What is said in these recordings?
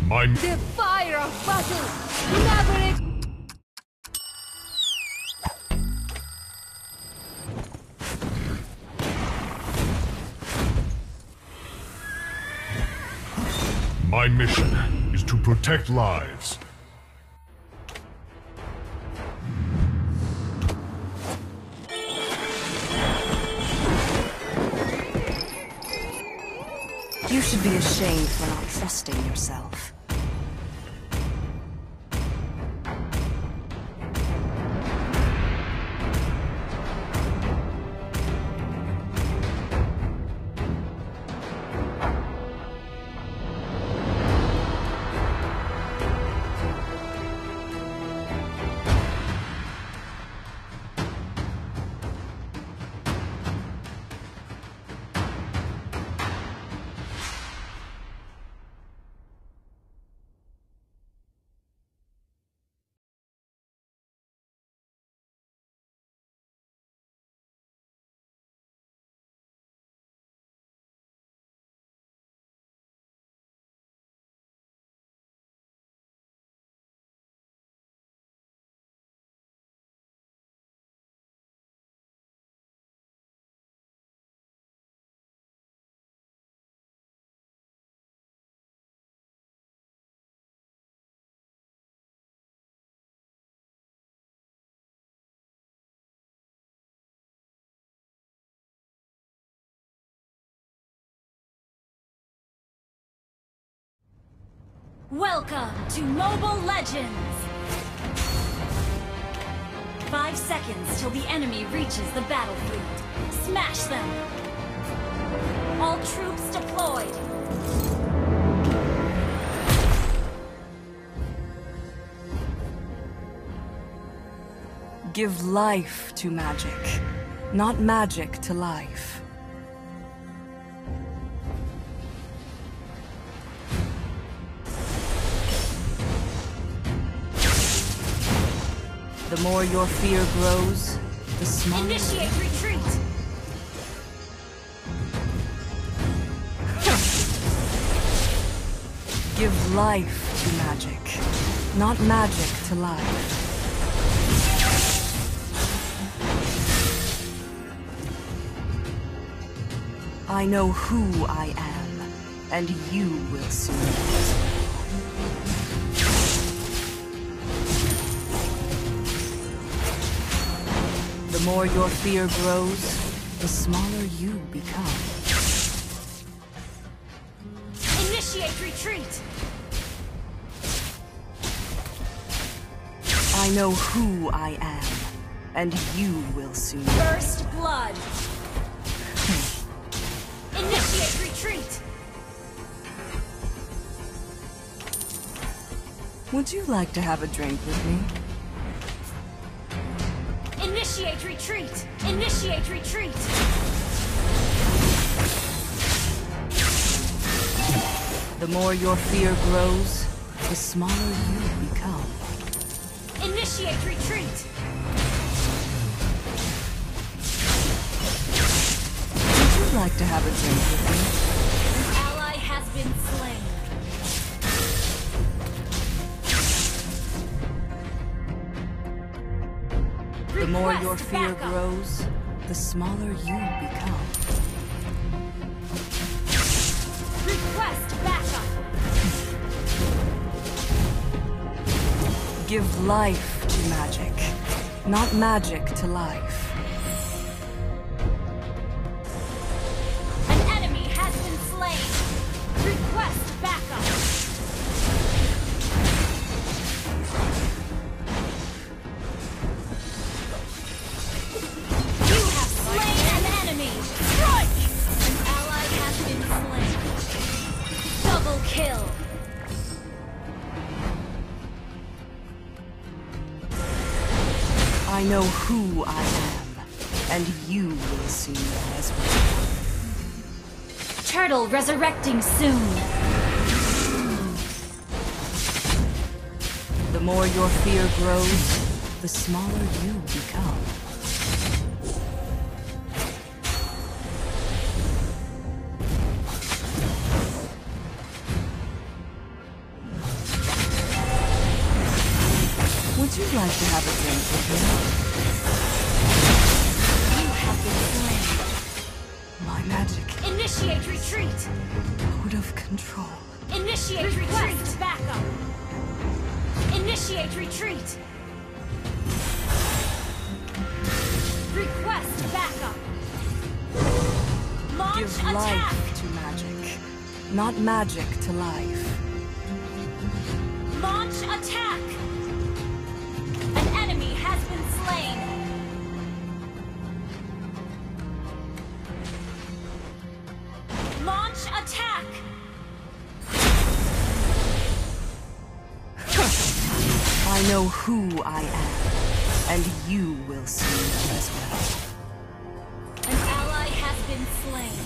The fire of battle never My mission is to protect lives. You should be ashamed for not trusting yourself. Welcome to Mobile Legends! 5 seconds till the enemy reaches the battlefield. Smash them! All troops deployed! Give life to magic, not magic to life. The more your fear grows, the smaller... Initiate retreat! Give life to magic, not magic to life. I know who I am, and you will soon get. The more your fear grows, the smaller you become. Initiate retreat! I know who I am, and you will soon. First blood! Initiate retreat! Would you like to have a drink with me? Initiate retreat! Initiate retreat! The more your fear grows, the smaller you become. Initiate retreat! Would you like to have a drink with me? An ally has been slain. The more your Request fear backup. grows, the smaller you become. Request backup! Give life to magic, not magic to life. An enemy has been slain. Request backup! You have slain an enemy! Strike! An ally has been slain. Double kill! I know who I am, and you will soon as well. Turtle resurrecting soon. The more your fear grows, the smaller you become. like to have a drink with me? You have been slain. My magic. Initiate retreat. Out of control. Initiate retreat. Backup. Initiate retreat. Request backup. Launch Give attack. life to magic, not magic to life. Launch attack. An enemy has been slain. Launch attack. I know who I am, and you will soon know as well. An ally has been slain.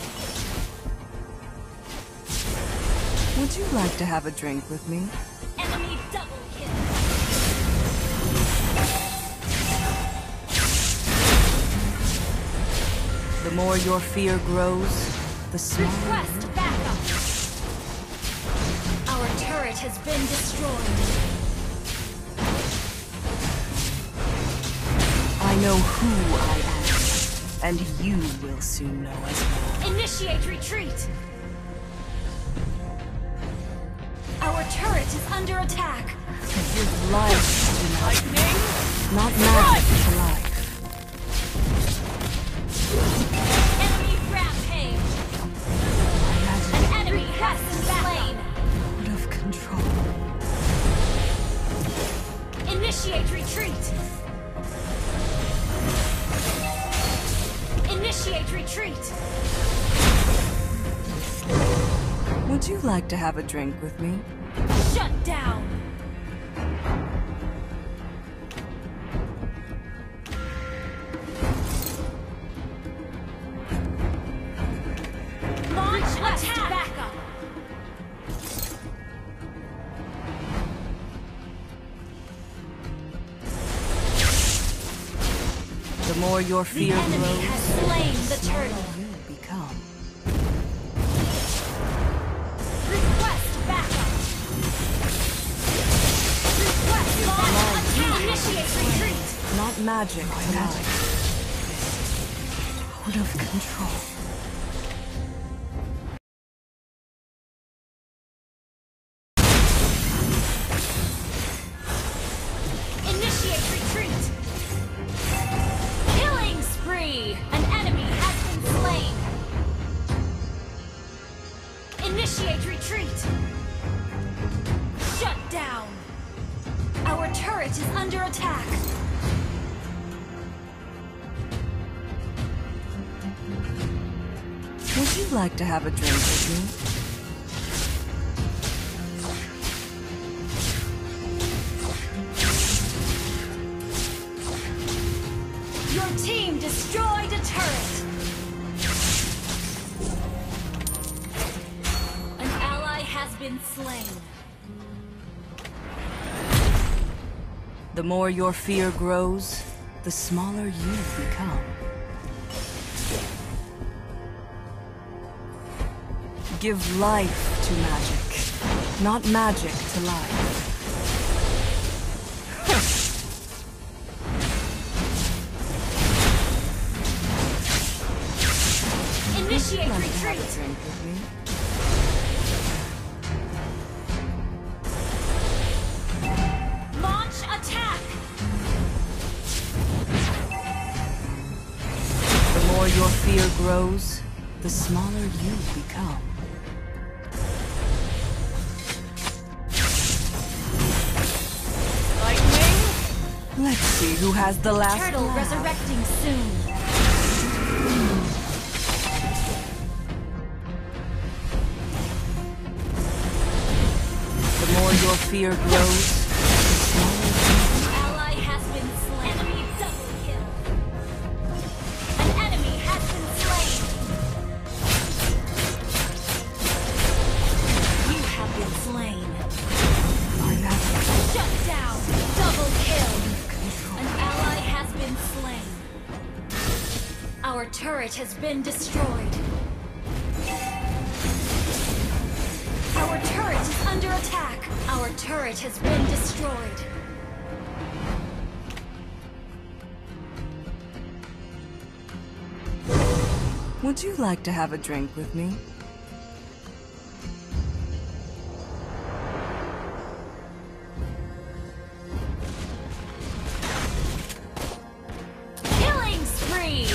Would you like to have a drink with me? Enemy double kill. The more your fear grows, the smaller. Request backup. Our turret has been destroyed. I know who I am, and you will soon know as well. Initiate retreat. Our turret is under attack. Give life to lightning, not magic to life. Enemy rampage. My magic An enemy has been slain. out of control. Initiate retreat. Initiate retreat. Would you like to have a drink with me? Shut down. Launch attack. Backup. The more your The fear enemy grows, has slain the turtle. you become. Request backup. Request launch attack. Initiate retreat. Not magic to life. Out of control. Initiate retreat. Killing spree. An enemy has been slain. Initiate retreat. Shut down. Our turret is under attack. Would you like to have a drink with me? Your team destroyed a turret. An ally has been slain. The more your fear grows, the smaller you become. Give life to magic, not magic to life. Initiate Would you like to have a retreat. drink with me? Launch attack. The more your fear grows, the smaller you become. Let's see who has the last Turtle laugh. resurrecting soon. The more your fear grows, the smaller you Ally has been slain. Enemy double kill. An enemy has been slain. You have been slain. are now Shut down. Double kill. control. An ally has been slain. Our turret has been destroyed. Our turret is under attack. Our turret has been destroyed. Would you like to have a drink with me? Killing spree!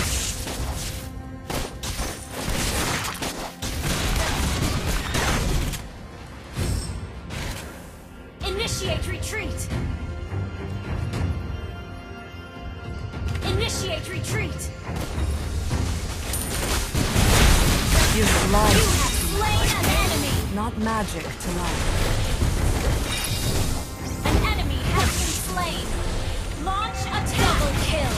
Initiate retreat! Initiate retreat! Give You have life, slain an enemy! not magic, to life. An enemy has been slain! Launch a double kill!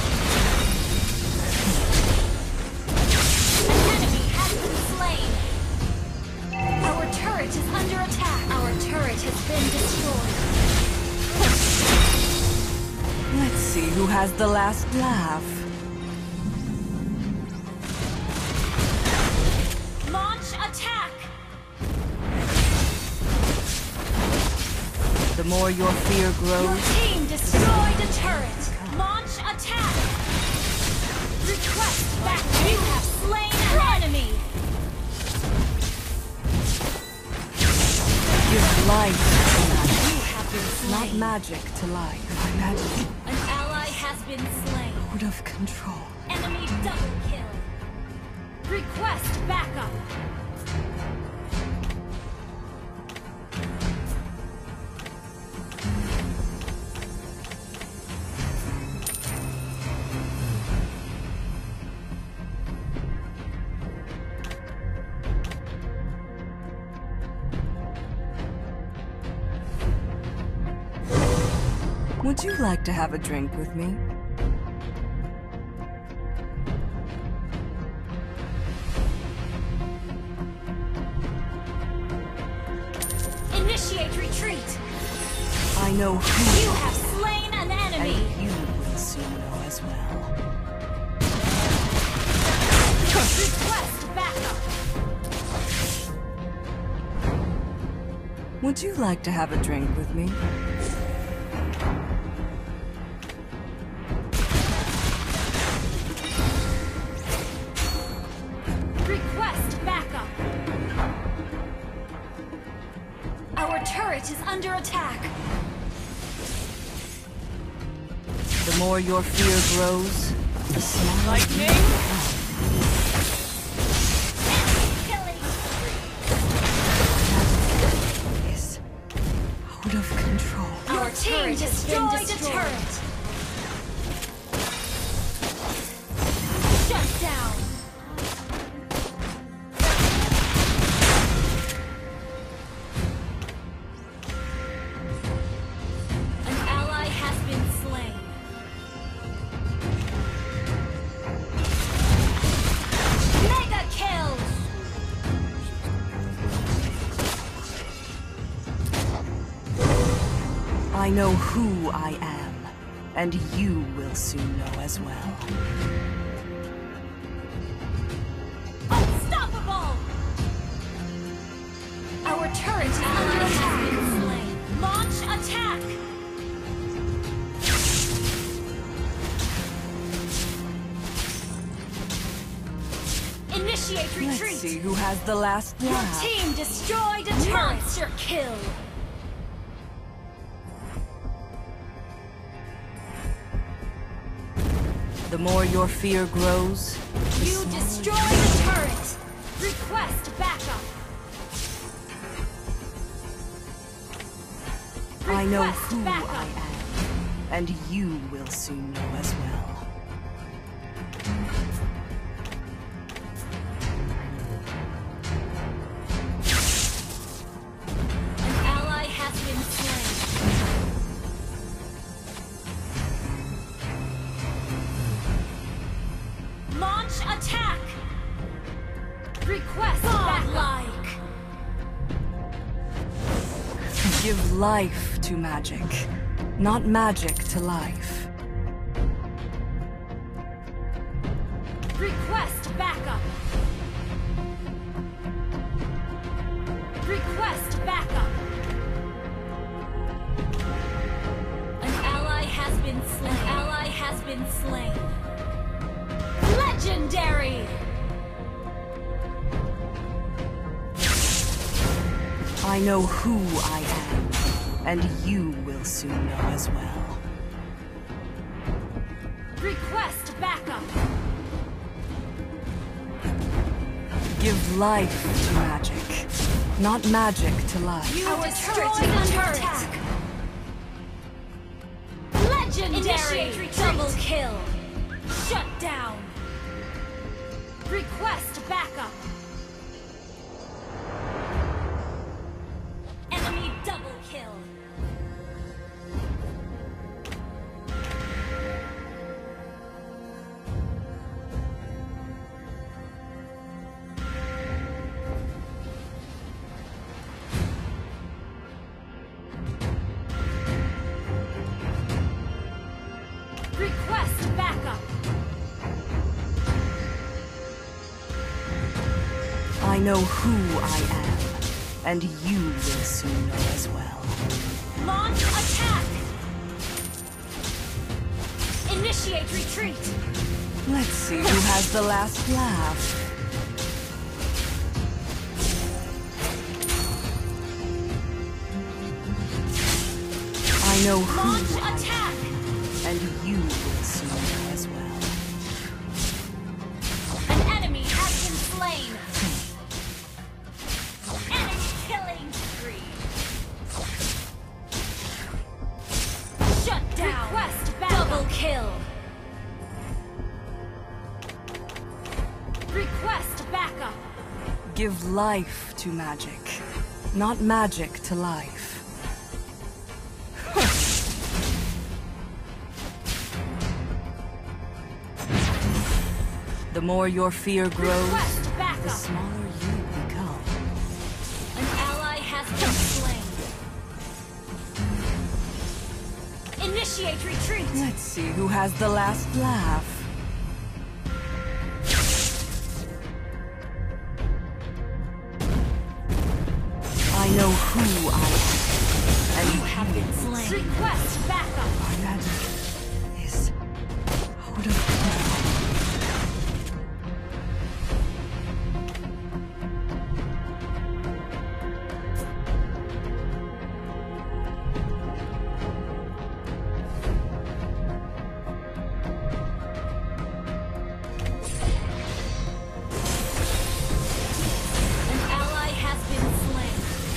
An enemy has been slain! Our turret is under attack! Our turret has been destroyed! Let's see who has the last laugh. Launch attack! The more your fear Your grows, team destroyed a turret! Launch attack! Request back! You have slain an enemy! give life to magic, You have been not slain! magic to life. My magic An ally has been slain! out of control. Enemy double kill! Request backup! Would you like to have a drink with me? Initiate retreat! I know who, You have slain an and enemy! you will soon know as well. Request backup! Would you like to have a drink with me? Request backup! Our turret is under attack! The more your fear grows, the smaller Killing! is out of control. Our team destroyed a turret! Shut down! An ally has been slain. Mega kill! I know who I am, and you will soon know as well. Unstoppable! Our turret is under attack. Slain. Launch attack! Initiate Let's retreat! see who has the last Your laugh. team destroyed a turret! Monster kill! The more your fear grows, the You smaller destroyed a turret! Request backup! I know Request who backup. I am, and you will soon know as well. An ally has been slain. Launch attack! Request backup! Give life to magic, not magic to life. Request backup! Request backup! An ally has been slain. An ally has been slain. Legendary! I know who I am, and you will soon know as well. Request backup. Give life to magic, not magic to life. Our turret is under attack. Legendary double kill. Shut down. Request backup. Enemy double kill. Request backup. I know who I am, and you will soon know as well. Launch attack. Initiate retreat. Let's see who has the last laugh. I know who Launch I attack. am, and you will soon know as well. An enemy has been slain. Enemy killing spree. Shut down. Request backup. Double kill. Request backup. Give life to magic, not magic to life. The more your fear grows, Request the backup. smaller you become. An ally has been slain. Initiate retreat. Let's see who has the last laugh. I know who I am, and you Have been slain. Request backup. my magic is out of control. An ally has been slain.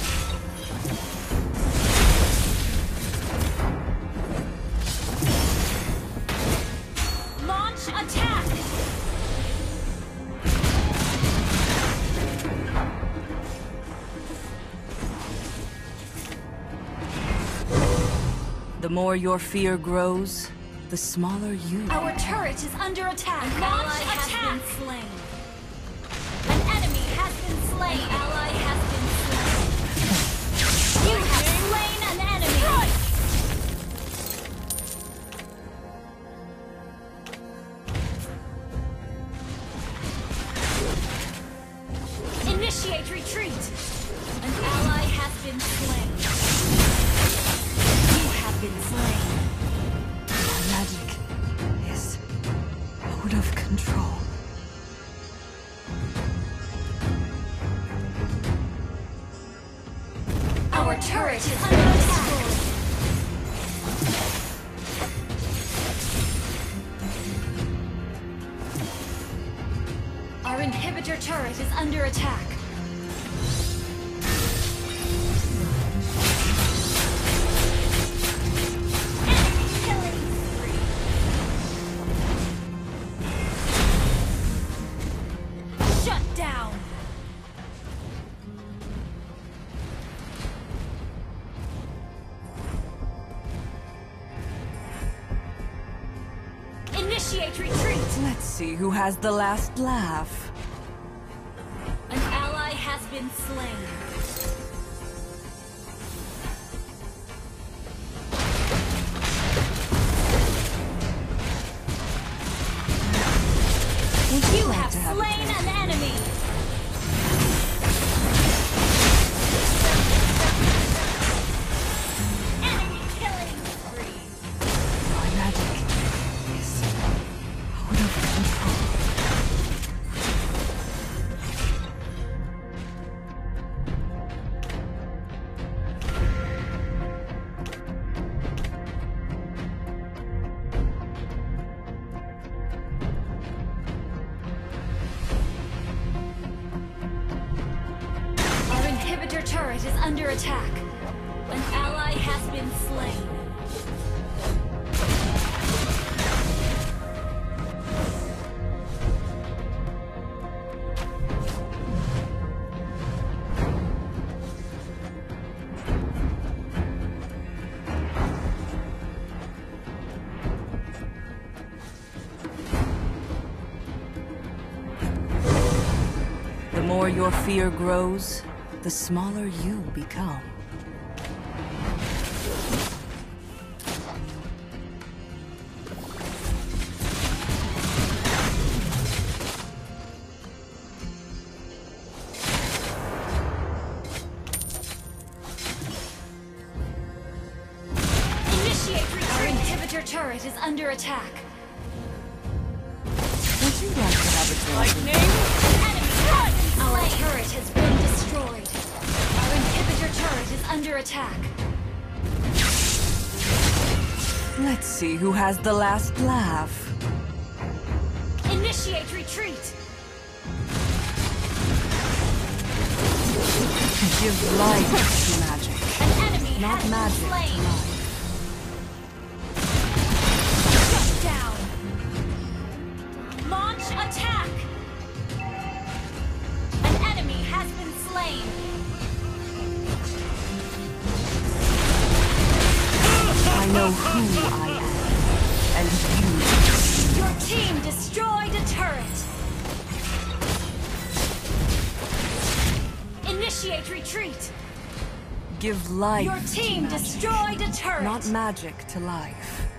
Launch attack. The more your fear grows, the smaller you. Our turret is under attack. An ally has been slain. An enemy has been slain. An ally has been slain. You have slain an enemy. Initiate retreat. An ally has been slain. You have been slain. My magic is out of control. Our turret is under attack. Our inhibitor turret is under attack. Enemy killing spree. Shut down. Initiate retreat. Let's see who has the last laugh. An ally has been slain. Would You like have to have a slain drink? an enemy. Enemy killing spree. My magic is out of control. inhibitor turret is under attack. An ally has been slain. The more your fear grows, the smaller you become. Initiate retreat. Our inhibitor turret is under attack. Would you like to have a drink? Our turret has been destroyed. Our inhibitor turret is under attack. Let's see who has the last laugh. Initiate retreat. Give life to magic, An enemy not has magic been to slain. life. Shut down. Launch attack. An enemy has been slain. I know who I am, and you. Your team destroyed a turret. Initiate retreat. Give life Your to team magic, destroyed a turret. not magic to life.